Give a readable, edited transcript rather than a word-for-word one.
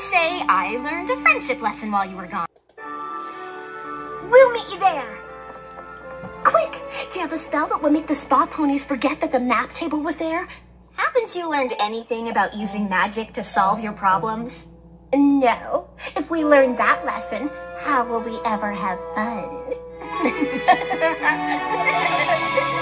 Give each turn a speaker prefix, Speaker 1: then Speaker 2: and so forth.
Speaker 1: say I learned a friendship lesson while you were gone.
Speaker 2: We'll meet you there. Quick, do you have a spell that will make the spa ponies forget that the map table was there?
Speaker 1: Haven't you learned anything about using magic to solve your problems?
Speaker 2: No. If we learn that lesson, how will we ever have fun?